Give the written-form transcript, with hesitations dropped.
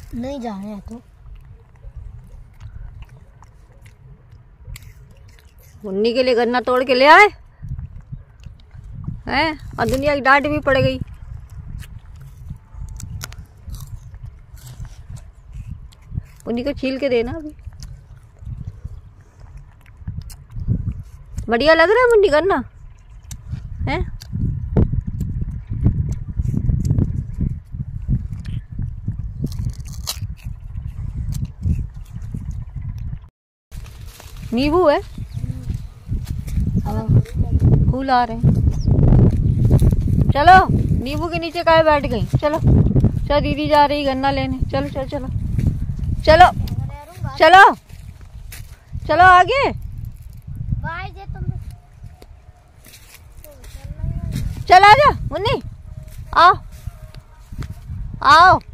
नहीं जा रहे हैं तो मुन्नी के लिए गन्ना तोड़ के ले आए हैं और दुनिया की डांट भी पड़ गई। मुन्नी को छील के देना अभी। बढ़िया लग रहा है मुन्नी गन्ना है। नींबू है, फूल आ रहे हैं। चलो नींबू के नीचे काहे बैठ गई। चलो चलो दीदी जा रही गन्ना लेने। चलो चलो चलो चलो चलो चलो आगे। चल आ जा मुन्नी, आओ आओ।